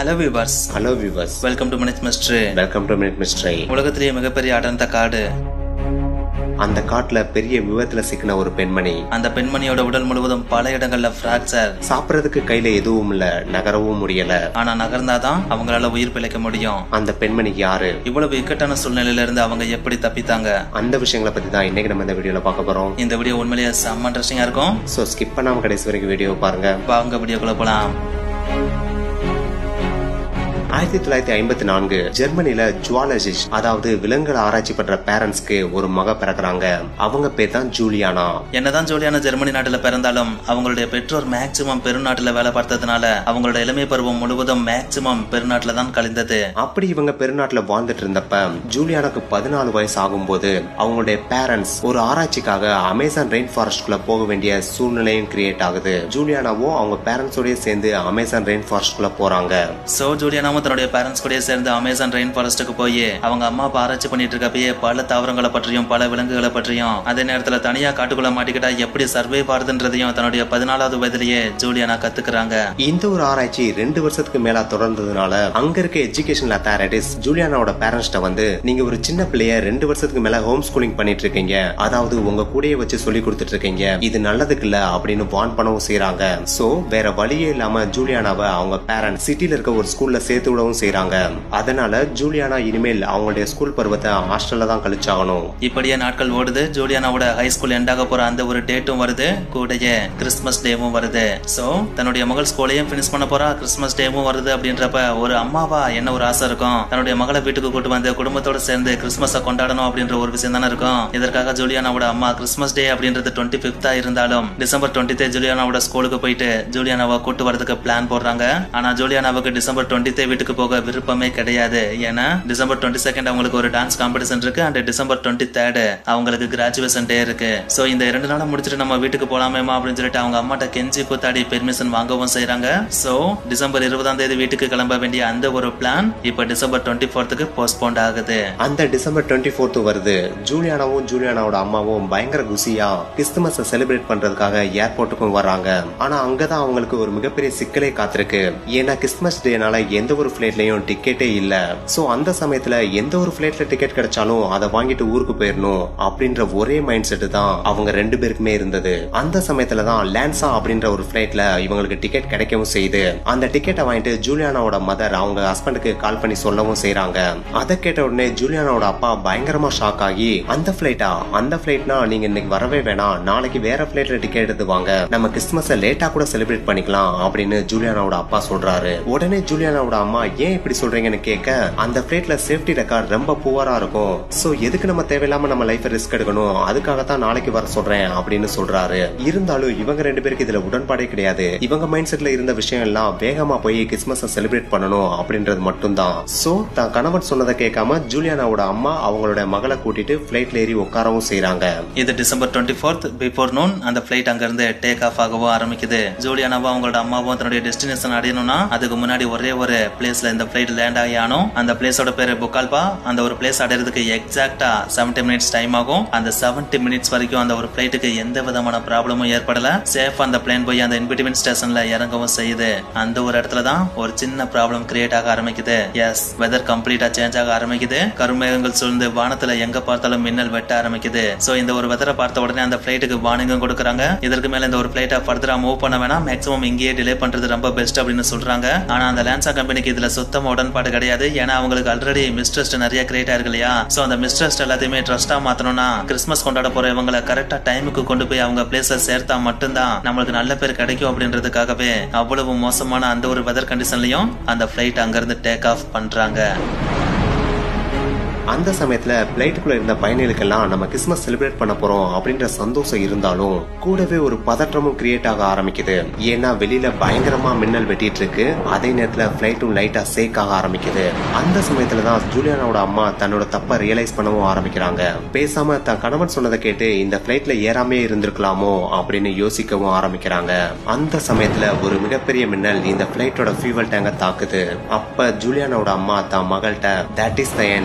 Hello viewers. Hello viewers. Welcome to Minute Mystery. Welcome to Minute Mystery. உலகத்திலேயே மிகப்பெரிய அடர்ந்த காடு. அந்த காட்டுல பெரிய விபத்துல சிக்கின ஒரு பெண்மணி. அந்த பெண்மணியோட உடல் முழுவதும் பல இடங்கள்ல பிராக்சர். சாப்பிடறதுக்கு கையில எதுவும் இல்ல, நகரவும் முடியல. ஆனா நகர்ந்தாதான் அவங்களால உயிர் பிழைக்க முடியும். அந்த பெண்மணி யாரு? இவ்வளவு இக்கட்டான சூழ்நிலையில இருந்து அவங்க எப்படி தப்பித்தாங்க? அந்த விஷயங்களை பத்தி தான் இன்னைக்கு நம்ம இந்த வீடியோல பார்க்க போறோம். இந்த வீடியோ உண்மையிலேயே செம்ம இன்ட்ரெஸ்டிங்கா இருக்கும். சோ ஸ்கிப் பண்ணாம கடைசி வரைக்கும் வீடியோ பாருங்க. வாங்க வீடியோக்குள்ள போலாம். 1954 ஜெர்மனில ஜுவாலஜிஸ்ட், அதாவது விலங்குகளை ஆராய்ச்சி பண்ற பேரண்ட்ஸ்க்கு ஒரு மக பிறக்குறாங்க. அவங்க பேர் தான் ஜூலியானா. என்னதான் ஜூலியானா ஜெர்மனி நாட்டுல பிறந்தாலும் அவங்களுடைய பெற்றோர் மேக்சிமம் பெருநாட்டுல வேலை பார்த்ததுனால அவங்களோட இளமை பருவம் முழுவதும் மேக்சிமம் பெருநாட்டுல தான் கழிந்தது. அப்படி இவங்க பெருநாட்டுல வாழ்ந்துட்டு இருந்தப்ப ஜூலியானாக்கு 14 வயசு ஆகும்போது அவங்களுடைய பேரண்ட்ஸ் ஒரு ஆராய்ச்சிக்காக அமேசான் ரெயின் ஃபாரஸ்ட்குள்ள போக வேண்டிய சூழ்நிலையும் கிரியேட் ஆகுது. ஜூலியானாவும் அவங்க பேரண்ட்ஸோடய சேர்ந்து அமேசான் ரெயின் ஃபாரஸ்ட்குள்ள போறாங்க. சோ ஜூலியானாவும் தன்னுடைய பேரண்ட்ஸ் கூட சேர்ந்து அமேசான் ரெயின் ஃபாரஸ்ட்டுக்கு போய் அவங்க அம்மா அப்பா ஆராய்ச்சி பண்ணிட்டு இருக்கப்பயே பல தாவரங்களை பற்றியும் பல விலங்குகளை பற்றியும் அதே நேரத்துல தனியா காட்டுக்குள்ள மாட்டிக்கிட்டா எப்படி சர்வே ஆகுதுன்றதையும் தன்னுடைய 14வது வயதிலேயே ஜூலியானா கத்துக்கிறாங்க. இந்த ஒரு ஆராய்ச்சி 2 வருஷத்துக்கு மேல தொடர்ந்ததுனால அங்க இருக்க எஜுகேஷனல் அத்தாரிட்டிஸ் ஜூலியானாவோட பேரண்ட்ஸ்ட வந்து, நீங்க ஒரு சின்ன பிள்ளைய 2 வருஷத்துக்கு மேல ஹோம் ஸ்கூலிங் பண்ணிட்டு இருக்கீங்க, அதாவது உங்க கூடயே வச்சு சொல்லி கொடுத்துட்டு இருக்கீங்க, இது நல்லதுக்கு இல்ல அப்படின்னு வார்ன் பண்ணவும் செய்யறாங்க. சோ வேற வழியே இல்லாம ஜூலியானாவை அவங்க பேரண்ட்ஸ் சிட்டில இருக்க ஒரு ஸ்கூல்ல சேர்த்து விடவும் செய்யறாங்க. அதனால ஜூலியானா இனிமேல் அவங்களுடைய ஸ்கூல் பருவத்தை ஹாஸ்டல்ல தான் கழிச்சாகணும். இப்படியே நாட்கள் ஓடுது. ஜூலியானாவோட ஹை ஸ்கூல் எண்டாக போற அந்த ஒரு டேட்டும் வருது, கூடயே கிறிஸ்துமஸ் டேவும் வருது. சோ தன்னுடைய மகள் ஸ்கூலையும் பினிஷ் பண்ண போறா, கிறிஸ்துமஸ் டேவும் வருது. அப்படின்றப்ப ஒரு அம்மாவா என்ன ஒரு ஆசை இருக்கும், தன்னுடைய மகளை வீட்டுக்கு கூட்டு வந்து குடும்பத்தோட சேர்ந்து கிறிஸ்துமஸை கொண்டாடணும் அப்படின்ற ஒரு விஷயம் தானே இருக்கும். இதற்காக ஜூலியானாவோட அம்மா கிறிஸ்துமஸ் டே அப்படின்றது 25th இருந்தாலும் டிசம்பர் 20th ஜூலியானாவோட ஸ்கூலுக்கு போயிட்டு ஜூலியானாவை கூட்டு வரதுக்கு பிளான் போடுறாங்க. ஆனா ஜூலியானாவுக்கு டிசம்பர் 20th வீட்டுக்கு போக விருப்பமே கிடையாது. ஏன்னா டிசம்பர் 22 அவங்களுக்கு ஒரு டான்ஸ் காம்படிஷன் இருக்கு, அண்ட் டிசம்பர் 23 அவங்களுக்கு கிராஜுவேஷன் டே இருக்கு. சோ இந்த 2 நாளை முடிச்சிட்டு நம்ம வீட்டுக்கு போலாமேமா அப்படின்னு சொல்லிட்டு அவங்க அம்மாட்ட கெஞ்சி கூத்தாடி பெர்மிஷன் வாங்கவும் செய்யறாங்க. சோ டிசம்பர் 20 வீட்டுக்கு கிளம்ப வேண்டிய அந்த ஒரு பிளான் இப்ப டிசம்பர் 24க்கு போஸ்ட்போன் ஆகுது. அந்த டிசம்பர் 24 வருது. ஜூலியானாவும் ஜூலியானாவோட அம்மாவும் பயங்கர குசியா கிறிஸ்துமஸ் செலிப்ரேட் பண்றதுக்காக ஏர்போர்ட்டுக்கும் வர்றாங்க. ஆனா அங்கதான் அவங்களுக்கு ஒரு மிகப்பெரிய சிக்கலே காத்திருக்கு. ஏன்னா கிறிஸ்துமஸ் டேனால எந்த ஒரு பிளைட்லயும் டிக்கெட்டே இல்ல. சோ அந்த சமயத்துல எந்த ஒரு பிளைட்ல டிக்கெட் கிடைச்சாலும் அதை வாங்கிட்டு ஊருக்கு போயிடணும் அப்படின்ற ஒரே மைண்ட் செட் தான் அவங்க 2 பேருக்குமே இருந்தது. அந்த சமயத்துல தான் லான்சா அப்படின்ற ஒரு பிளைட்ல இவங்களுக்கு டிக்கெட் கிடைக்கவும் செய்யுது. அந்த டிக்கெட்டை வாங்கிட்டு ஜூலியானாவோட மதர் அவங்க ஹஸ்பண்டுக்கு கால் பண்ணி சொல்லவும் செய்யறாங்க. அதை கேட்ட உடனே ஜூலியானாவோட அப்பா பயங்கரமா ஷாக் ஆகி, அந்த பிளைட்னா நீங்க இன்னைக்கு வரவே வேணாம், நாளைக்கு வேற பிளைட்ல டிக்கெட் எடுத்து வாங்க, நம்ம கிறிஸ்துமஸ் லேட்டா கூட செலிப்ரேட் பண்ணிக்கலாம் அப்படின்னு ஜூலியானாவோட அப்பா சொல்றாரு. உடனே ஜூலியானாவோட அம்மா ஏன் இப்படி சொல்றீங்கன்னு கேட்க, அந்த பிளைட்ல சேஃப்டி ரெக்கார்ட் ரொம்ப புவரா இருக்கும், சோ எதுக்கு நம்ம தேவையில்லாம நம்ம லைஃப் ரிஸ்க் எடுக்கணும், அதுக்காகத்தான் நாளைக்கு வர சொல்றேன் அப்படின்னு சொல்றாரு. இருந்தாலும் இவங்க 2 பேருக்கு இதுல உடன்பாடே கிடையாது. இவங்க மைண்ட் செட்ல இருந்த விஷயம் எல்லாம் வேகமா போய் கிறிஸ்துமஸ் செலிப்ரேட் பண்ணணும் அப்படின்றது மட்டும்தான். சோ தான் கணவன் சொன்னதை கேட்காம ஜூலியானாவோட அம்மா அவங்களோட மகளை கூட்டிட்டு பிளைட்ல ஏறி உட்காரவும் செய்யறாங்க. இது டிசம்பர் 24 பிஃபோர் நூன் அந்த பிளைட் அங்க இருந்து டேக் ஆஃப் ஆகவும் ஆரம்பிக்குது. ஜூலியானாவும் அவங்களோட அம்மாவும் தன்னுடைய டெஸ்டினேஷன் அடையணும்னா அதுக்கு முன்னாடி ஒரே ஒரு பிளேஸ்ல இந்த பிளைட் லேண்ட் ஆகி ஆனும். அந்த பிளேஸோட பேரு புக்கால்பா. அந்த ஒரு பிளேஸ் அடையிறதுக்கு எக்ஸாக்டா 70 மினிட்ஸ் டைம் ஆகும். அந்த 70 மினிட்ஸ் வரைக்கும் அந்த ஒரு பிளைட்டுக்கு எந்த விதமான ப்ராப்ளமும் ஏற்படல. சேஃப் அந்த பிளேன் போய் அந்த இன்பிட்வீன் ஸ்டேஷன்ல இறங்கவும் செய்யுது. அந்த ஒரு இடத்துல தான் ஒரு சின்ன ப்ராப்ளம் கிரியேட் ஆக ஆரம்பிக்குது. எஸ், வெதர் கம்ப்ளீட்டா சேஞ்ச் ஆக ஆரம்பிக்குது. கருமேகங்கள் சூழ்ந்து வானத்துல எங்க பார்த்தாலும் மின்னல் வெட்ட ஆரம்பிக்குது. சோ இந்த ஒரு வெதரை பார்த்த உடனே அந்த பிளைட்டுக்கு வார்னிங்கும் கொடுக்கறாங்க. இதற்கு மேல இந்த ஒரு பிளைட்டை ஃபர்தரா மூவ் பண்ண வேணாம், மேக்ஸிமம் இங்கேயே டிலே பண்றது ரொம்ப பெஸ்ட் அப்படின்னு சொல்றாங்க. ஆனா அந்த லான்சா கம்பெனிக்கு இதுல சுத்தமா உடன்பாடு கிடையாது. ஏன்னா அவங்களுக்கு ஆல்ரெடி மிஸ்ட்ரஸ்ட் நிறைய கிரியேட் ஆயிருக்கு இல்லையா. சோ அந்த மிஸ்ட்ரஸ்ட் எல்லாத்தையுமே ட்ரஸ்டா மாத்தணும்னா கிறிஸ்துமஸ் கொண்டாட போற இவங்களை கரெக்டா டைமுக்கு கொண்டு போய் அவங்க பிளேஸ்ல சேர்த்தா மட்டும்தான் நம்மளுக்கு நல்ல பேர் கிடைக்கும் அப்படின்றதுக்காகவே அவ்வளவு மோசமான அந்த ஒரு வெதர் கண்டிஷன்லயும் அந்த பிளைட் அங்க இருந்து டேக் ஆஃப் பண்றாங்க. அந்த சமயத்துல பிளைட்டுக்குள்ள இருந்த பயணிகளுக்கெல்லாம் நம்ம கிறிஸ்துமஸ் செலிப்ரேட் பண்ண போறோம் அப்படின்ற சந்தோஷம் இருந்தாலும் கூடவே ஒரு பதற்றமும் கிரியேட் ஆக ஆரம்பிக்குது. ஏன்னா வெளியில பயங்கரமா மின்னல் வெட்டிட்டு இருக்கு. அதே நேரத்துல பிளைட்டும் லைட்டா சேக் ஆக ஆரம்பிக்குது. அந்த சமயத்துலதான் ஜூலியானாவோட அம்மா தன்னோட தப்ப ரியலைஸ் பண்ணவும் ஆரம்பிக்கிறாங்க. பேசாம தன் கணவன் சொன்னதை கேட்டு இந்த பிளைட்ல ஏறாமே இருந்திருக்கலாமோ அப்படின்னு யோசிக்கவும் ஆரம்பிக்கிறாங்க. அந்த சமயத்துல ஒரு மிகப்பெரிய மின்னல் இந்த பிளைட்டோட ஃபியூவல் டேங்க தாக்குது. அப்ப ஜூலியானாவோட அம்மா தான் மகள்கிட்ட, that is the end, it is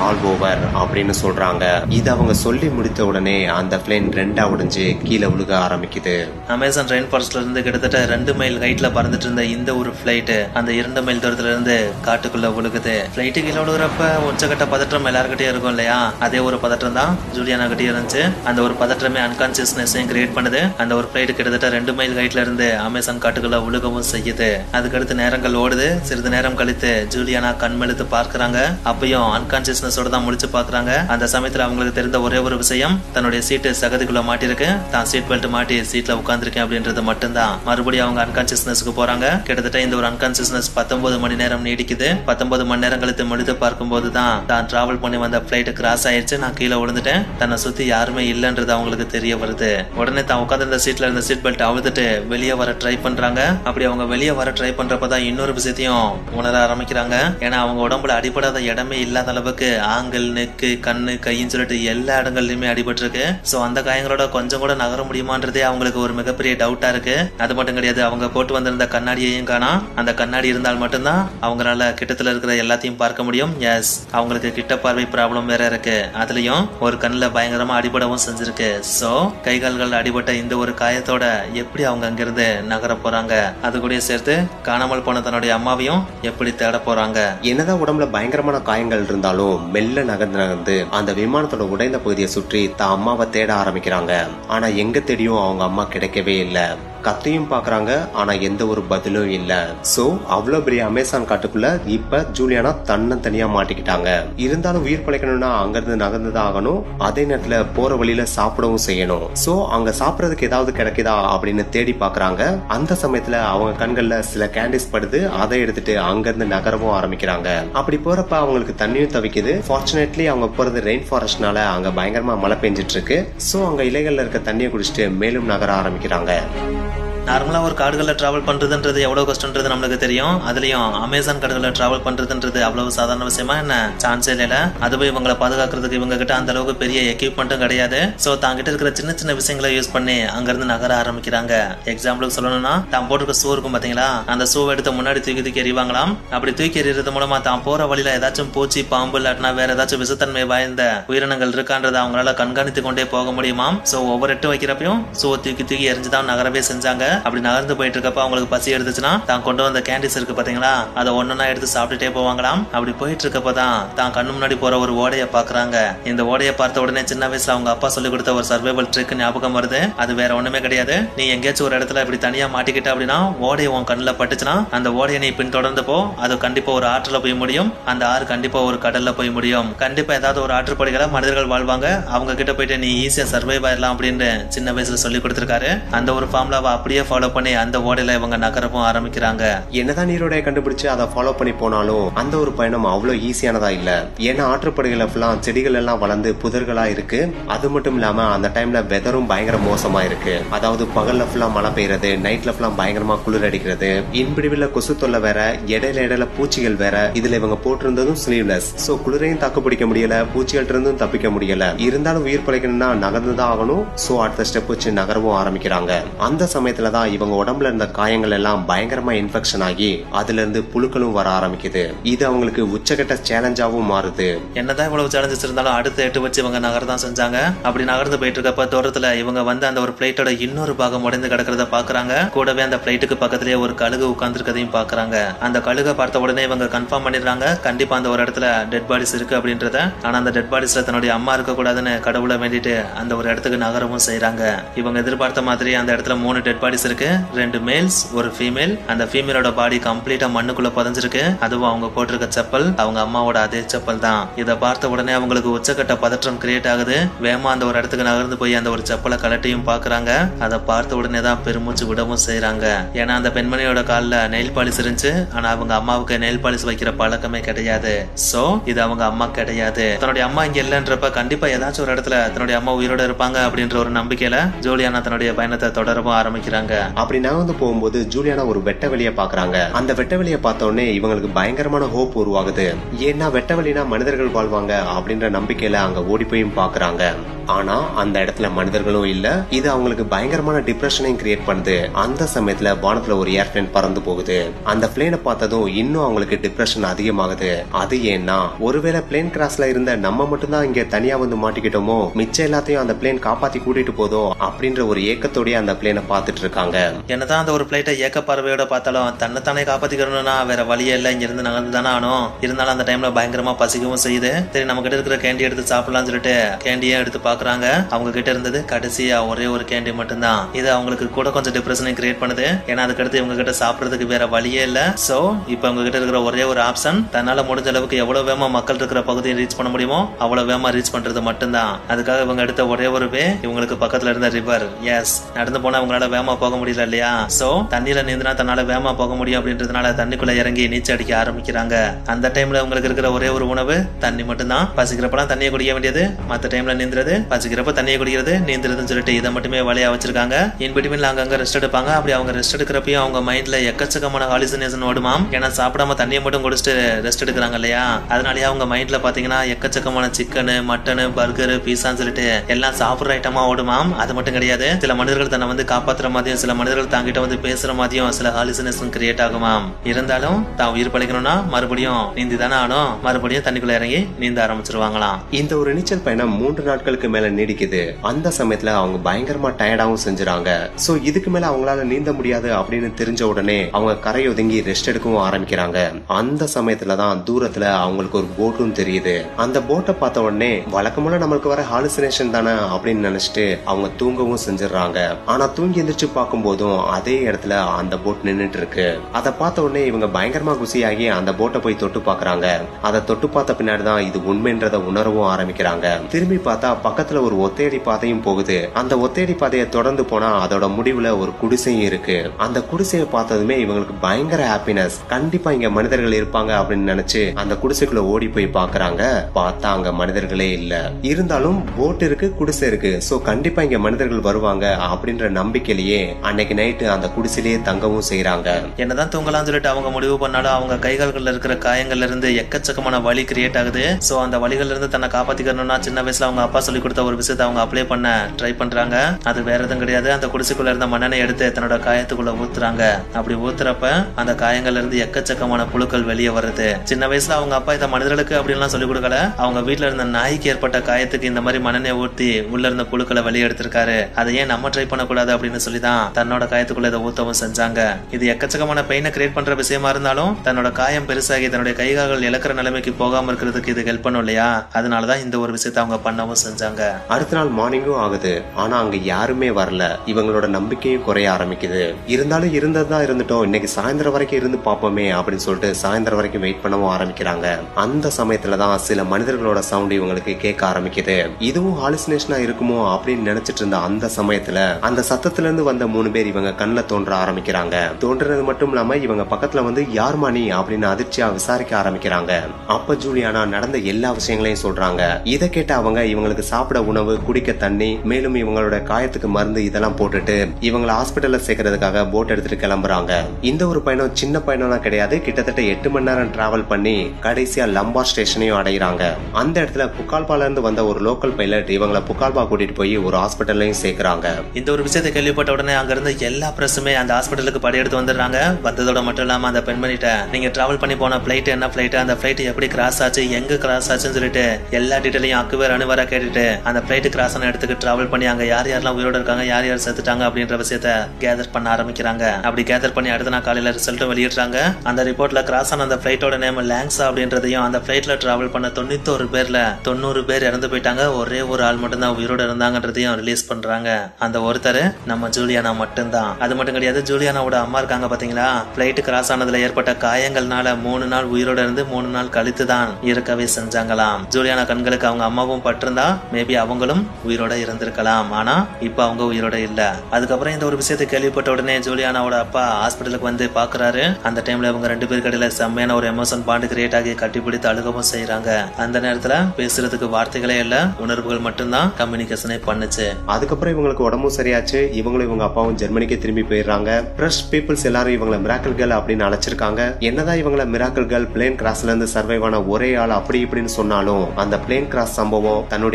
all over அப்படின்னு சொல்றாங்க. இது அவங்க சொல்லி முடித்த உடனே அந்த பிளேன் ரெண்டா உடைஞ்சு கீழே விழுக ஆரம்பிக்குது. அமேசான் ரெயின் ஃபாரஸ்ட்ல இருந்து கிட்டத்தட்ட 2 மைல் ஹைட்ல பறந்துட்டு இருந்த இந்த ஒரு பிளைட் அந்த 2 மைல் தூரத்துல இருந்து காட்டுக்குள்ள விழுகுது. பிளைட் கீழே விழுகிறப்ப உச்சகட்ட பதற்றம் எல்லாருக்கிட்டே இருக்கும் இல்லையா, அதே ஒரு பதற்றம் தான் ஜூலியானா கிட்டே இருந்துச்சு. அந்த ஒரு பதற்றமே அன்கான்சியஸ்னஸையும் கிரியேட் பண்ணுது. அந்த ஒரு பிளைட் கிட்டத்தட்ட 2 மைல் ஹைட்ல இருந்து அமேசான் காட்டுக்குள்ள விழுகவும் செய்யுது. அதுக்கடுத்து நேரங்கள் ஓடுது. சிறிது நேரம் கழித்து ஜூலியானா கண்மெழுத்து பார்க்கறாங்க. அப்பயும் அன்கான்சியஸ்னஸோட தான் முழிச்சு பாக்குறாங்க. அந்த சமயத்துல அவங்களுக்கு தெரிந்த ஒரே ஒரு விஷயம், தன்னுடைய சீட்டு சகதிக்குள்ள மாட்டிருக்கு, தான் சீட் பெல்ட் மாட்டி சீட்ல உட்கார்ந்துருக்கேன் அப்படின்றது மட்டும்தான். மறுபடியும் அவங்க அன்கான்சியஸ்னஸ்க்கு போறாங்க. கிட்டத்தட்ட இந்த ஒரு அன்கான்சியஸ்னஸ் 19 மணி நேரம் நீடிக்குது. 19 மணி நேரம் கழித்து முழித்து பார்க்கும்போது தான் டிராவல் பண்ணி வந்த பிளைட் கிராஸ் ஆயிடுச்சு, நான் கீழே விழுந்துட்டேன், தன்னை சுத்தி யாருமே இல்லன்றது அவங்களுக்கு தெரிய வருது. உடனே தான் உட்கார்ந்த சீட்ல இருந்த சீட் பெல்ட் அழுதுட்டு வெளியே வர ட்ரை பண்றாங்க. அப்படி அவங்க வெளியே வர ட்ரை பண்றப்பதான் இன்னொரு விஷயத்தையும் உணர ஆரம்பிக்கிறாங்க. ஏன்னா அவங்க உடம்புல அடிபடாத இடமே இல்லாத அளவுக்கு ஆங்கிள், நெக்கு, கண்ணு, கைன்னு சொல்லிட்டு எல்லா இடங்கள்லயுமே அடிபட்டு இருக்கு. சோ அந்த காயங்களோட கொஞ்சம் கூட நகர முடியுமான்றதே அவங்களுக்கு ஒரு மிகப்பெரிய டவுட்டா இருக்கு. அது மட்டும் கிடையாது, அவங்க போட்டு வந்திருந்த கண்ணாடியையும் காணா. அந்த கண்ணாடி இருந்தால் மட்டும்தான் அவங்களால கிட்டத்துல இருக்கிற எல்லாத்தையும் பார்க்க முடியும். எஸ், அவங்களுக்கு கிட்ட பார்வை ப்ராப்ளம் வேற இருக்கு. அதுலயும் ஒரு கண்ணுல பயங்கரமா அடிபடவும் செஞ்சிருக்கு. சோ கை கால்கள் அடிபட்ட இந்த ஒரு காயத்தோட எப்படி அவங்க அங்கிருந்து நகர போறாங்க? அது கூட சேர்த்து காணாமல் போன தன்னுடைய அம்மாவையும் எப்படி தேட போறாங்க? என்னதான் உடம்புல பயங்கரமான காயங்கள் இருந்தாலும் மெல்ல நகர்ந்து அந்த விமானத்தோட உடைந்த பகுதியை சுற்றி தான் அம்மாவை தேட ஆரம்பிக்கிறாங்க. ஆனா எங்க தேடியும் அவங்க அம்மா கிடைக்கவே இல்லை. கத்தையும் பாக்குறாங்க, ஆனா எந்த ஒரு பதிலும் இல்ல. சோ அவ்வளவு பெரிய அமேசான் காட்டுக்குள்ள இப்ப ஜூலியானா தனியா மாட்டிக்கிட்டாங்க. இருந்தாலும் உயிர் பிழைக்கணும்னா அங்கிருந்து நகர்ந்துதான் ஆகணும். அதே நேரத்துல போற வழியில சாப்பிடவும் செய்யணும். சோ அங்க சாப்பிடறதுக்கு ஏதாவது கிடைக்குதா அப்படின்னு தேடி பாக்குறாங்க. அந்த சமயத்துல அவங்க கண்கள்ல சில கேண்டிஸ் படுது. அதை எடுத்துட்டு அங்கிருந்து நகரவும் ஆரம்பிக்கிறாங்க. அப்படி போறப்ப அவங்களுக்கு தண்ணியும் தவிக்குது. ஃபார்ச்சுனேட்லி அவங்க போறது ரெயின் ஃபாரஸ்ட்னால அங்க பயங்கரமா மழை பெஞ்சிட்டு இருக்கு. சோ அங்க இலைகள்ல இருக்க தண்ணியை குடிச்சிட்டு மேலும் நகர ஆரம்பிக்கிறாங்க. நார்மலா ஒரு காடுகளில் டிராவல் பண்றதுன்றது எவ்வளவு கஷ்டம்ன்றது நம்மளுக்கு தெரியும். அதுலயும் அமேசான் காடுகளில் டிராவல் பண்றதுன்றது அவ்வளவு சாதாரண விஷயமா என்ன? சான்ஸே இல்ல. அதுவே இவங்களை பாதுகாக்கிறதுக்கு இவங்க கிட்ட அந்த அளவுக்கு பெரிய எக்யூப்மெண்ட்டும் கிடையாது. சோ தாங்கிட்ட இருக்கிற சின்ன சின்ன விஷயங்களை யூஸ் பண்ணி அங்கிருந்து நகர ஆரம்பிக்கிறாங்க. எக்ஸாம்பிளுக்கு சொல்லணும்னா, தான் போட்டிருக்க ஷூ இருக்கும் பாத்தீங்களா, அந்த ஷூ எடுத்து முன்னாடி தூக்கி எறிவாங்களாம். அப்படி தூக்கி எறிறது மூலமா தான் போற வழியில ஏதாச்சும் பூச்சி, பாம்பு இல்லாட்டினா வேற ஏதாச்சும் விஷத்தன்மை வாய்ந்த உயிரினங்கள் இருக்கான்றதை அவங்களால கண்காணித்து கொண்டே போக முடியுமாம். சோ ஒவ்வொரு எட்டு வைக்கிறப்பையும் ஷூ தூக்கி எரிஞ்சுதான் நகரவே செஞ்சாங்க. அப்படி நகர்ந்து போயிட்டு இருக்கப்ப அவங்களுக்கு பசி எடுத்துச்சுன்னா தான் கொண்டு வந்த கேண்டிஸ் இருக்கு பாத்தீங்களா, அதை ஒன்னொன்னா எடுத்து சாப்பிட்டுட்டே போவாங்களாம். அப்படி போயிட்டு இருக்கப்பதான் தான் கண்ணு முன்னாடி போற ஒரு ஓடைய பாக்குறாங்க. இந்த ஓடைய பார்த்த உடனே சின்ன வயசுல அவங்க அப்பா சொல்லி கொடுத்த ஒரு சர்வைவல் ட்ரிக் ஞாபகம் வருது. அது வேற ஒண்ணுமே கிடையாது. நீ எங்கேயாச்சும் ஒரு இடத்துல இப்படி தனியா மாட்டிக்கிட்ட அப்படின்னா ஓடைய உன் கண்ணுல பட்டுச்சுன்னா அந்த ஓடைய நீ பின்தொடர்ந்து போ. அது கண்டிப்பா ஒரு ஆற்றுல போய் முடியும். அந்த ஆறு கண்டிப்பா ஒரு கடல்ல போய் முடியும். கண்டிப்பா ஏதாவது ஒரு ஆற்றுப்படுகையில மனிதர்கள் வாழ்வாங்க. அவங்க கிட்ட போயிட்டு நீ ஈஸியா சர்வைவ் ஆயிடலாம் அப்படின்னு சின்ன வயசுல சொல்லி கொடுத்திருக்காரு. அந்த ஒரு ஃபார்முலாவை அப்படியே ஃபாலோ பண்ணி அந்த ஓடையில இவங்க நகரவும் ஆரம்பிக்கிறாங்க. என்னதான் நீரோடைய கண்டுபிடிச்சு அதை ஃபாலோ பண்ணி போனாலும் அந்த ஒரு பயணம் அவ்வளவு ஈஸியானதா இல்ல. ஏன்னா ஆற்றுப்படுகையில ஃபுல்லாம் செடிகள் எல்லாம் வளர்ந்து புதர்களா இருக்கு. அது மட்டும் இல்லாம அந்த டைம்ல வெதரும் பயங்கர மோசமா இருக்கு. அதாவது பகல்ல ஃபுல்லா மழை பெய்யறது, நைட்ல ஃபுல்லா பயங்கரமா குளிர் அடிக்கிறது, இன்பிடிவில கொசு தொல்லை வேற, இடையில பூச்சிகள் வேற. இதுல இவங்க போட்டிருந்ததும் ஸ்லீவ்லெஸ். சோ குளிரையும் தாக்கு பிடிக்க முடியல, பூச்சிகள் இருந்தும் தப்பிக்க முடியல. இருந்தாலும் உயிர் பிழைக்கணும்னா நகர்ந்துதான் ஆகணும். சோ அடுத்த ஸ்டெப் வச்சு நகரவும் ஆரம்பிக்கிறாங்க. அந்த சமயத்துலதான் இவங்க உடம்புல இருந்த காயங்கள் எல்லாம் பயங்கரமா இன்ஃபெக்ஷன் ஆகி அதுல இருந்து புழுக்களும் வர ஆரம்பிக்குது. இது அவங்களுக்கு உச்சகட்ட சேலஞ்சாவும் மாறுது. என்னதான் இவ்வளவு சேலஞ்சஸ் இருந்தாலும் அடுத்த எட்டு வச்சு இவங்க நகர்தான் செஞ்சாங்க. அப்படி நகர்ந்து போயிட்டு இருக்கப்ப தூரத்துல இவங்க வந்து அந்த ஒரு பிளைட்டோட இன்னொரு பாகம் உடைந்து கிடக்கிறத பாக்குறாங்க. கூடவே அந்த பிளைட்டுக்கு பக்கத்திலேயே ஒரு கழுகு உட்கார்ந்து இருக்கதையும் பாக்குறாங்க. அந்த கழுகை பார்த்த உடனே இவங்க கன்ஃபார்ம் பண்ணிடுறாங்க, கண்டிப்பா அந்த ஒரு இடத்துல டெட் பாடிஸ் இருக்கு அப்படின்றத. ஆனா அந்த டெட் பாடிஸ்ல தன்னுடைய அம்மா இருக்க கூடாதுன்னு கடவுளை வேண்டிட்டு அந்த ஒரு இடத்துக்கு நகரவும் செய்யறாங்க. இவங்க எதிர்பார்த்த மாதிரி அந்த இடத்துல 3 டெட் பாடிஸ் இருக்கு. 2 மேல்ஸ், ஒரு ஃபீமேல். அந்த ஃபீமேலோட பாடி கம்ப்ளீட்டா மண்ணுக்குள்ள புதைஞ்சிருக்கு. அதுவும் அவங்க போட்டிருக்க செப்பல் அவங்க அம்மாவோட அதே செப்பல் தான். இதை பார்த்த உடனே அவங்களுக்கு உச்சக்கட்ட பதற்றம் கிரியேட் ஆகுது. வேகமா அந்த ஒரு இடத்துக்கு நகர்ந்து போய் அந்த ஒரு செப்பலை கலட்டையும் பாக்குறாங்க. அதை பார்த்த உடனே தான் பெருமூச்சு விடவும் செய்யறாங்க. ஏன்னா அந்த பெண்மணியோட காலில் நெயில் பாலிஸ் இருந்துச்சு. ஆனா அவங்க அம்மாவுக்கு நெயில் பாலிஸ் வைக்கிற பழக்கமே கிடையாது. சோ இது அவங்க அம்மா கிடையாது. தன்னுடைய அம்மா இங்க இல்லன்றப்ப கண்டிப்பா ஏதாச்சும் ஒரு இடத்துல தன்னுடைய அம்மா உயிரோட இருப்பாங்க அப்படின்ற ஒரு நம்பிக்கையில ஜூலியானா தன்னுடைய பயணத்தை தொடரவும் ஆரம்பிக்கிறாங்க. அப்படி நகர்ந்து போகும்போது ஜூலியானா ஒரு வெட்ட வெளியை பாக்குறாங்க. அந்த வெட்ட வெளியை பார்த்த உடனே இவங்களுக்கு பயங்கரமான ஹோப் உருவாகுது. ஏன்னா வெட்ட வெளினா மனிதர்கள் வாழ்வாங்க அப்படின்ற நம்பிக்கையில அங்க ஓடி போயும் பாக்குறாங்க. ஆனா அந்த இடத்துல மனிதர்களும் இல்ல. இது அவங்களுக்கு பயங்கரமான டிப்ரெஷனையும் கிரியேட் பண்ணுது. அந்த சமயத்துல வானத்துல ஒரு ஏர்பிளேன் பறந்து போகுது. அந்த பிளேனை பார்த்ததும் இன்னும் அவங்களுக்கு டிப்ரெஷன் அதிகமாகுது. அது ஏன்னா ஒருவேளை பிளேன் கிராஸ்ல இருந்த நம்ம மட்டும்தான் இங்க தனியா வந்து மாட்டிக்கிட்டோமோ, மிச்சம் எல்லாத்தையும் அந்த பிளேன் காப்பாத்தி கூட்டிட்டு போதும் அப்படின்ற ஒரு ஏக்கத்தோடய அந்த பிளேனை பார்த்துட்டு இருக்காங்க. என்னதான் அந்த ஒரு பிளைட்டை ஏக்க பார்வையோட பார்த்தாலும் தன்னைத்தானே காப்பாத்திக்கணும்னா வேற வழியே இல்ல, இங்க இருந்து நகர்ந்து தானே ஆனும். இருந்தாலும் அந்த டைம்ல பயங்கரமா பசிக்கவும் செய்யுது. சரி நம்ம கிட்ட இருக்கிற கேண்டி எடுத்து சாப்பிடலாம்னு சொல்லிட்டு கேண்டியே எடுத்து பாக்குறாங்க. அவங்க கிட்ட இருந்தது கடைசியா ஒரே ஒரு கேண்டி மட்டும்தான். இது அவங்களுக்கு கூட கொஞ்சம் டிப்ரெஷனை கிரியேட் பண்ணுது. ஏன்னா அதுக்கடுத்து இவங்க கிட்ட சாப்பிடறதுக்கு வேற வழியே இல்ல. சோ இப்ப அவங்க கிட்ட இருக்கிற ஒரே ஒரு ஆப்ஷன், தன்னால முடிஞ்ச அளவுக்கு எவ்வளவு வேகமா மக்கள் இருக்கிற பகுதியை ரீச் பண்ண முடியுமோ அவ்வளவு வேகமா ரீச் பண்றது மட்டும்தான். அதுக்காக இவங்க எடுத்த ஒரே ஒரு வே இவங்களுக்கு பக்கத்துல இருந்த ரிவர். எஸ், நடந்து போனா அவங்களால வேகமா போக முடியல இல்லையா? சோ தண்ணியில நீந்தினா தன்னால வேகமா போக முடியும் அப்படின்றதுனால தண்ணிக்குள்ள இறங்கி நீச்சல் அடிக்க ஆரம்பிக்கிறாங்க. அந்த டைம்ல உங்களுக்கு இருக்கிற ஒரே ஒரு உணவு தண்ணி மட்டும்தான். பசிக்கிறப்பெல்லாம் தண்ணியை குடிக்க வேண்டியது, மத்த டைம்ல நீந்துறது, பசிக்கிறப்ப தண்ணியை குடிக்கிறது, நீந்துறதுன்னு சொல்லிட்டு இதை மட்டுமே வழியா வச்சிருக்காங்க. இன் பிட்வீன்ல அங்கங்க ரெஸ்ட் எடுப்பாங்க. அப்படி அவங்க ரெஸ்ட் எடுக்கிறப்பயும் அவங்க மைண்ட்ல எக்கச்சக்கமான ஹாலுசினேஷன் ஓடுமாம். ஏன்னா சாப்பிடாம தண்ணியை மட்டும் குடிச்சிட்டு ரெஸ்ட் எடுக்கிறாங்க இல்லையா? அதனாலயே அவங்க மைண்ட்ல பாத்தீங்கன்னா எக்கச்சக்கமான சிக்கனு, மட்டனு, பர்கரு, பீஸான்னு சொல்லிட்டு எல்லாம் சாப்பிடுற ஐட்டமா ஓடுமாம். அது மட்டும் கிடையாது, சில மனிதர்கள் தன்னை வந்து காப்பாத்துற மாதிரியும் சில மனிதர்கள் தாங்கிட்ட வந்து பேசுற மாதிரியும் சில ஹாலுசினேஷன் கிரியேட் ஆகுமாம். இருந்தாலும் தான் உயிர் பழைக்கணும்னா மறுபடியும் நீந்தி தானே ஆனும். மறுபடியும் தண்ணிக்குள்ள இறங்கி நீந்த ஆரம்பிச்சிருவாங்களாம். இந்த ஒரு நீச்சல் பயணம் 3 நாட்களுக்கு மேல நீடிக்குது. அந்த சமயத்துல அவங்க பயங்கரமா டயர்டாவும் செஞ்சுறாங்க. சோ இதுக்கு மேல அவங்களால நீந்த முடியாது அப்படின்னு தெரிஞ்ச உடனே அவங்க கரை ஒதுங்கி ரெஸ்ட் எடுக்கவும் ஆரம்பிக்கிறாங்க. அந்த சமயத்துலதான் தூரத்துல அவங்களுக்கு ஒரு போட்டும் தெரியுது. அந்த போட்டை பார்த்த உடனே வழக்கமான நம்மளுக்கு வர ஹாலுசினேஷன் தானே அப்படின்னு நினைச்சிட்டு அவங்க தூங்கவும் செஞ்சிடறாங்க. ஆனா தூங்கி எந்திரிச்சு பார்க்கும் போதும் அதே இடத்துல அந்த போட் நின்னுட்டு இருக்கு. அதை பார்த்த உடனே இவங்க பயங்கரமா குசியாகி அந்த போட்டை போய் தொட்டு பாக்குறாங்க. அதை தொட்டு பார்த்த பின்னாடிதான் இது உண்மைன்றத உணரவும் ஆரம்பிக்கிறாங்க. திரும்பி பார்த்தா பக்கத்துல ஒரு ஒத்தையடி பாதையும் போகுது. அந்த ஒத்தையடி பாதையை தொடர்ந்து போனா அதோட முடிவுல ஒரு குடிசையும் இருக்கு. அந்த குடிசையை பார்த்ததுமே இவங்களுக்கு பயங்கர ஹாப்பினஸ். கண்டிப்பா இங்க மனிதர்கள் இருப்பாங்க அப்படின்னு நினைச்சு அந்த குடிசைக்குள்ள ஓடி போய் பாக்குறாங்க. பார்த்தா அங்க மனிதர்களே இல்ல. இருந்தாலும் போட் இருக்கு, குடிசை இருக்கு. சோ கண்டிப்பா இங்க மனிதர்கள் வருவாங்க அப்படின்ற நம்பிக்கையிலேயே அன்னைக்கு நைட்டு அந்த குடிசையிலேயே தங்கவும் செய்யறாங்க. என்னதான் தூங்கலாம் சொல்லிட்டு அவங்க முடிவு பண்ணாலும் அவங்க கைகால்கள்ல இருக்கிற காயங்கள்ல இருந்து எக்கச்சக்கமான வலி கிரியேட் ஆகுது. சோ அந்த வலிகள்ல இருந்து தன்னை காப்பாத்திக்கணும்னா சின்ன வயசுல அவங்க அப்பா சொல்லி கொடுத்த ஒரு விஷயத்தை அவங்க அப்ளை பண்ண ட்ரை பண்றாங்க. அது வேற எதுவும் கிடையாது, அந்த குடிசைக்குள்ள இருந்த மண்ணெண்ணை எடுத்து தன்னோட காயத்துக்குள்ள ஊத்துறாங்க. அப்படி ஊத்துறப்ப அந்த காயங்கள்ல இருந்து எக்கச்சக்கமான புழுக்கள் வெளியே வருது. சின்ன வயசுல அவங்க அப்பா இதை மனிதர்களுக்கு அப்படின்லாம் சொல்லி கொடுக்கல. அவங்க வீட்டுல இருந்த நாய்க்கு ஏற்பட்ட காயத்துக்கு இந்த மாதிரி மண்ணெண்ணை ஊத்தி உள்ள இருந்த புழுக்களை வெளியே எடுத்திருக்காரு. அதை ஏன் நம்ம ட்ரை பண்ணக்கூடாது அப்படின்னு சொல்லிதான் தன்னோட காயத்துக்குள்ள இதை ஊத்தவும் செஞ்சாங்க. இது எக்கச்சக்கமான பெயினை கிரியேட் பண்ற விஷயமா இருந்தாலும் தன்னோட காயம் பெருசாகி தன்னுடைய கைகால்கள் இழக்கிற நிலைமைக்கு போகாம இருக்கிறதுக்கு இது ஹெல்ப் பண்ணும் இல்லையா? அதனாலதான் இந்த ஒரு விஷயத்தை அவங்க பண்ணவும் செஞ்சாங்க. அடுத்த நாள் மார்னிங்கும் ஆகுது. ஆனா அங்க யாருமே வரல. இவங்களோட நம்பிக்கையும் குறைய ஆரம்பிக்குது. இருந்தாலும் இருந்ததுதான் இருந்துட்டோம், இன்னைக்கு சாயந்தரம் வரைக்கும் இருந்து பாப்போமே அப்படின்னு சொல்லிட்டு சாயந்தரம் வரைக்கும் வெயிட் பண்ணவும் ஆரம்பிக்கிறாங்க. அந்த சமயத்துலதான் சில மனிதர்களோட சவுண்ட் இவங்களுக்கு கேட்க ஆரம்பிக்குது. இதுவும் ஹாலுசினேஷனா இருக்குமோ அப்படின்னு நினைச்சிட்டு இருந்த அந்த சமயத்துல அந்த சத்தத்துல இருந்து வந்த 3 பேர் இவங்க கண்ணுல தோன்ற ஆரம்பிக்கிறாங்க. தோன்றது மட்டும் இல்லாம இவங்க பக்கத்துல வந்து யார் மணி அப்படின்னு அதிர்ச்சியா விசாரிக்க ஆரம்பிக்கிறாங்க. அப்ப ஜூலியானா நடந்த எல்லா விஷயங்களையும் சொல்றாங்க. இதை கேட்ட அவங்க இவங்களுக்கு சாப்பிட உணவு, குடிக்க தண்ணி, மேலும் இவங்களோட காயத்துக்கு மருந்து இதெல்லாம் போட்டுட்டு இவங்களை ஹாஸ்பிட்டல்ல சேர்க்கறதுக்காக போட் எடுத்துட்டு கிளம்புறாங்க. இந்த ஒரு பயணம் சின்ன பயணம்லாம் கிடையாது. கிட்டத்தட்ட 8 மணி நேரம் டிராவல் பண்ணி கடைசியா லம்பார் ஸ்டேஷனையும் அடைகிறாங்க. அந்த இடத்துல புக்கால்பால இருந்து வந்த ஒரு லோக்கல் பைலட் இவங்களை புக்கால்பா கூட்டிட்டு போய் ஒரு ஹாஸ்பிட்டல்லையும் சேர்க்கிறாங்க. இந்த ஒரு விஷயத்தை கேள்விப்பட்ட உடனே அங்க இருந்த எல்லா பிரஸுமே அந்த ஹாஸ்பிட்டலுக்கு படையெடுத்து வந்துடுறாங்க. வந்ததோட மட்டும் இல்லாம அந்த பெண்மணிட்ட நீங்க டிராவல் பண்ணி போன பிளைட் என்ன பிளைட், அந்த பிளைட் எப்படி கிராஸ் ஆச்சு, எங்க கிராஸ் ஆச்சுன்னு சொல்லிட்டு எல்லா டீட்டெயிலையும் அக்குவேர் அணுவரா கேட்டுட்டு அந்த பிளைட் கிராஸ் ஆன இடத்துக்கு டிராவல் பண்ணி அங்க யார் யாரெல்லாம் உயிரோட இருக்காங்க, யார் யார் செத்துட்டாங்க அப்படின்ற விஷயத்த கேதர் பண்ண ஆரம்பிக்கிறாங்க. அப்படி கேதர் பண்ணி அடுத்த நாள் காலையில ரிசல்ட் வெளியிடுறாங்க. அந்த ரிப்போர்ட்ல கிராஸ் ஆன அந்த பிளைட்டோட நேம் லாங்ஸா அப்படின்றதையும் அந்த பிளைட்ல டிராவல் பண்ண 91 பேர்ல 90 பேர் இறந்து போயிட்டாங்க, ஒரே ஒரு ஆள் மட்டும் தான் உயிரோட இருந்தாங்கன்றதையும் ரிலீஸ் பண்றாங்க. அந்த ஒருத்தர் நம்ம ஜூலியானா மட்டும்தான். அது மட்டும் கிடையாது, ஜூலியானாவோட அம்மா இருக்காங்க பாத்தீங்களா, பிளைட் கிராஸ் ஆனதுல ஏற்பட்ட காயங்கள்னால 3 நாள் உயிரோட இருந்து 3 நாள் கழித்து தான் இருக்கவே செஞ்சாங்களாம். ஜூலியானா கண்களுக்கு அவங்க அம்மாவும் பட்டிருந்தா மேபி அவங்களும் உயிரோட இருந்திருக்கலாம். ஆனா இப்ப அவங்க உயிரோட இல்ல. அதுக்கப்புறம் இந்த ஒரு விஷயத்தை கேள்விப்பட்ட உடனே ஜூலியானாவோட அப்பா ஹாஸ்பிட்டலுக்கு வந்து பாக்குறாரு. அந்த டைம்ல இவங்க 2 பேருக்கு இடையில செம்மையான ஒரு எமோஷன் பாண்ட் கிரியேட் ஆகி கட்டிப்பிடித்து அழுகவும் செய்யறாங்க. அந்த நேரத்துல பேசுறதுக்கு வார்த்தைகளே இல்ல, உணர்வுகள் மட்டும்தான் கம்யூனிகேஷனே பண்ணுச்சு. அதுக்கப்புறம் இவங்களுக்கு உடம்பும் சரியாச்சு. இவங்களும் இவங்க அப்பாவும் ஜெர்மனிக்கு திரும்பி போயிடுறாங்க. ஃப்ரெஷ் பீப்புள்ஸ் எல்லாரும் இவங்களை மிராக்கிள் கேர்ள் அப்படின்னு அழைச்சிருக்காங்க. என்னதான் இவங்களை மிராக்கிள் கேர்ள் பிளேன் கிராஸ்ல இருந்து சர்வைவ் ஆன ஒரே ஆள் அப்படி இப்படின்னு சொன்னாலும் அந்த பிளேன் கிராஸ் சம்பவம் தன்னுடைய அம்மாவை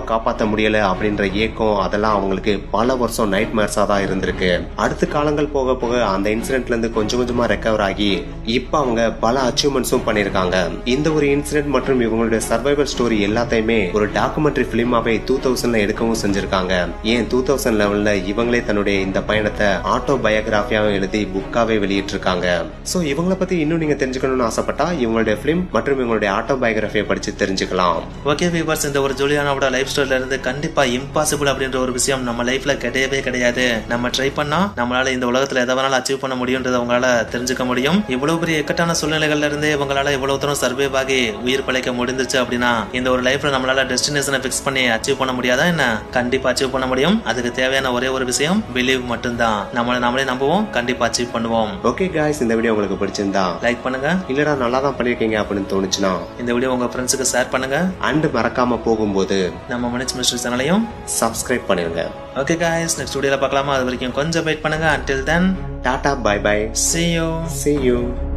காப்பாற்ற முடியல அப்படின்ற ஏக்கம் அதெல்லாம் அவங்களுக்கு பல வருஷம் நைட் மேர்ஸா தான் இருந்திருக்கு. அடுத்த காலங்கள் போக போக அந்த இன்சிடென்ட்ல இருந்து கொஞ்சம் கொஞ்சமா ரெக்கவர் ஆகி இப்ப அவங்க பல அச்சீவ்மெண்ட்ஸும் பண்ணிருக்காங்க. இந்த ஒரு இன்சிடென்ட் மற்றும் இவங்களுடைய சர்வைவல் ஸ்டோரி எல்லாத்தையுமே ஒரு டாக்குமெண்ட்ரி பிலிமாவே 2000ல எடுக்கவும் செஞ்சிருக்காங்க. ஏன் 2011ல இவங்களே தன்னுடைய இந்த பயணத்தை ஆட்டோ பயோகிராபியாவும் எழுதி புக்காவே வெளியிட்டிருக்காங்க. சோ இவங்களை பத்தி இன்னும் நீங்க தெரிஞ்சுக்கணும்னு ஆசைப்பட்டா இவங்களுடைய பிலிம் மற்றும் இவங்களுடைய ஆட்டோ பயோகிராபியை படிச்சு தெரிஞ்சுக்கலாம். ஓகே வியூவர்ஸ், இந்த ஒரு ஜூலியானாவோட லைஃப் ஸ்டோரியில இருந்து கண்டிப்பா இம்பாசிபிள் அப்படின்ற ஒரு விஷயம் நம்ம லைஃப்ல கிடையவே கிடையாது. நம்ம ட்ரை பண்ணா நம்மளால இந்த உலகத்துல எதை வேணாலும் அச்சீவ் பண்ண முடியும்ன்றதை உங்களால தெரிஞ்சுக்க முடியும். இவ்வளவு பெரிய இக்கட்டான சூழ்நிலைகள்ல இருந்து இவங்களால இவ்வளவு தூரம் சர்வே ஆகி உயிர் பிழைக்க முடிஞ்சிச்சு அப்படின்னா இந்த ஒரு லைஃப்ல நம்மளால டெஸ்டினேஷனை பிக்ஸ் பண்ணி அச்சீவ் பண்ண முடியாதா என்ன? கண்டிப்பா அச்சீவ் பண்ண முடியும். அதுக்கு தேவையான ஒரே ஒரு விஷயம் பிலீவ் மட்டும்தான். நம்மளை நம்மளே நம்புவோம், கண்டிப்பா அச்சீவ் பண்ணுவோம். ஓகே गाइस, இந்த வீடியோ உங்களுக்கு பிடிச்சிருந்தா லைக் பண்ணுங்க. இல்லடா நல்லா தான் பண்ணிருக்கீங்க அப்படின்னு தோணுச்சுன்னா இந்த வீடியோ உங்க ஃப்ரெண்ட்ஸுக்கு ஷேர் பண்ணுங்க. அண்ட் மறக்காம போகும்போது நம்ம மனிச் மிஸ்டர் சேனலையும் சப்ஸ்கிரைப் பண்ணிருங்க. ஓகே गाइस, நெக்ஸ்ட் வீடியோல பார்க்கலாமா? அது வரைக்கும் கொஞ்சம் வெயிட் பண்ணுங்க. until then tata, bye bye, see you. see you.